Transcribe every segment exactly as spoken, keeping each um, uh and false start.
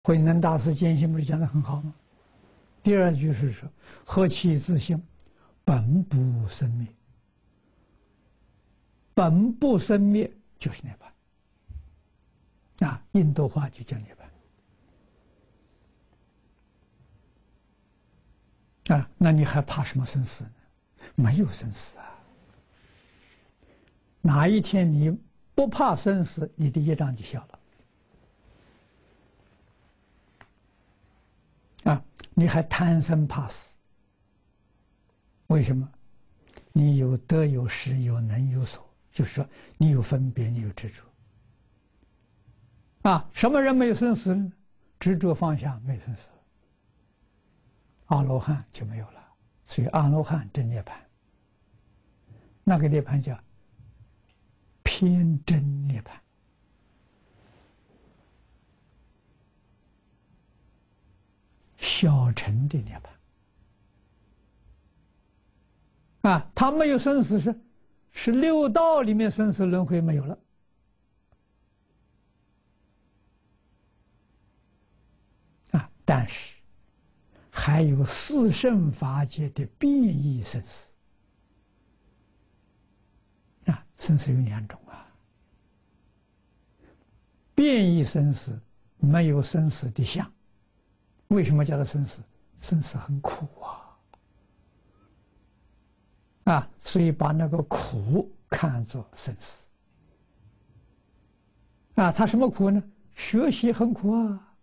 慧能大师坚信不是讲的很好吗？第二句是说：“何其自性，本不生灭。”本不生灭就是涅槃啊，印度话就叫涅槃啊。那你还怕什么生死呢？没有生死啊！哪一天你不怕生死，你的业障就小了。啊，你还贪生怕死，为什么？你有得有失有能有所，就是说你有分别，你有执着。啊，什么人没有生死呢？执着放下，没有生死。阿罗汉就没有了，所以阿罗汉真涅槃。那个涅槃叫偏真涅槃。小乘的涅槃啊，他没有生死是，是六道里面生死轮回没有了啊，但是还有四圣法界的变异生死啊，生死有两种啊，变异生死没有生死的相。为什么叫做生死？生死很苦啊！啊，所以把那个苦看作生死。啊，他什么苦呢？学习很苦啊！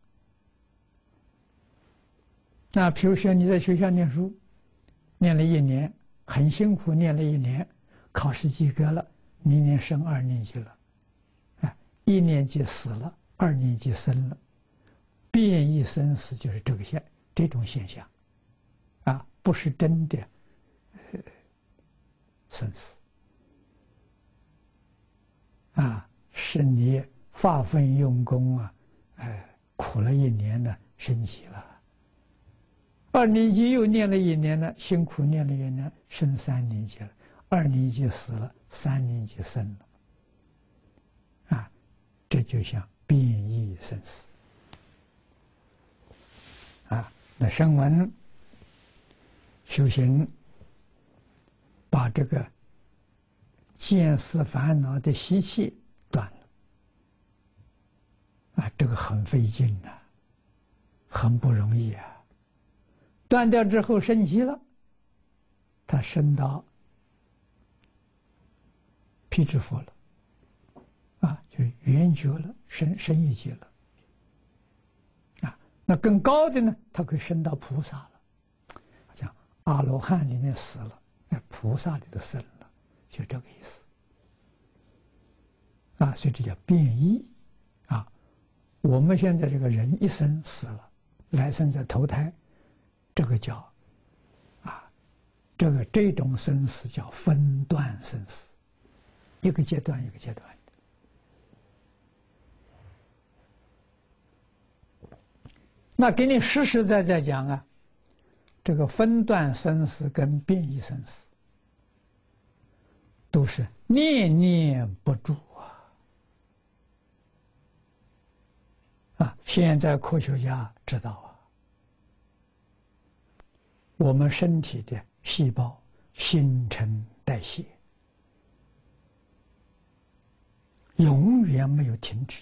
啊，比如说你在学校念书，念了一年，很辛苦，念了一年，考试及格了，明年升二年级了，啊，一年级死了，二年级生了。变异生死就是这个现这种现象，啊，不是真的呃生死，啊，是你发奋用功啊，哎，苦了一年呢，升级了，二年级又念了一年呢，辛苦念了一年，升三年级了，二年级死了，三年级生了，啊，这就像变异生死。啊，那声闻修行，把这个见思烦恼的习气断了，啊，这个很费劲呐、啊，很不容易啊。断掉之后升级了，他升到辟支佛了，啊，就圆觉了，升升一级了。那更高的呢，他可以升到菩萨了，讲阿罗汉里面死了，哎，菩萨里头生了，就这个意思。啊，所以这叫变异。啊，我们现在这个人一生死了，来生再投胎，这个叫啊，这个这种生死叫分段生死，一个阶段一个阶段。那给你实实在在讲啊，这个分段生死跟变异生死，都是念念不住啊！啊，现在科学家知道啊，我们身体的细胞新陈代谢永远没有停止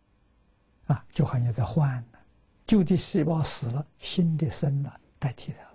的，啊，就好像在换呢。旧的细胞死了，新的生了，代替它。